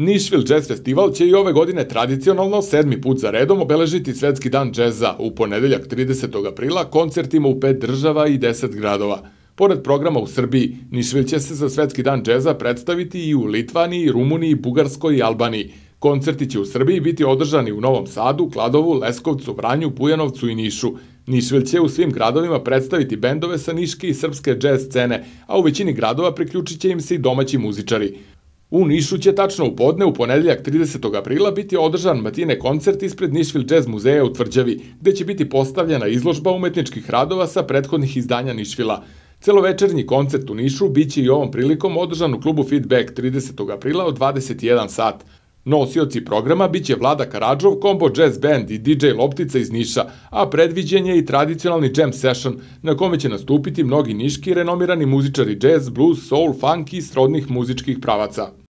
Nišvil Jazz Festival će i ove godine tradicionalno 7. put za redom obeležiti Svetski dan džeza u ponedeljak 30. aprila koncertima u 5 država i 10 gradova. Pored programa u Srbiji, Nišvil će se za Svetski dan džeza predstaviti i u Litvaniji, Rumuniji, Bugarskoj i Albaniji. Koncerti će u Srbiji biti održani u Novom Sadu, Kladovu, Leskovcu, Vranju, Bujanovcu i Nišu. Nišvil će u svim gradovima predstaviti bendove sa niške i srpske džez scene, a u većini gradova priključit će im se i domaći muzičari. U Nišu će tačno u podne, u ponedeljak 30. aprila, biti održan matine koncert ispred Nišvil Jazz muzeja u Tvrđavi, gde će biti postavljena izložba umetničkih radova sa prethodnih izdanja Nišvila. Celovečernji koncert u Nišu biće i ovom prilikom održan u klubu Feedback 30. aprila od 21 sat. Nosioci programa biće Vlada Karadžov, Combo Jazz Band i DJ Loptica iz Niša, a predviđen je i tradicionalni jam session na kome će nastupiti mnogi niški renomirani muzičari jazz, blues, soul, funk i srodnih muzičkih pravaca.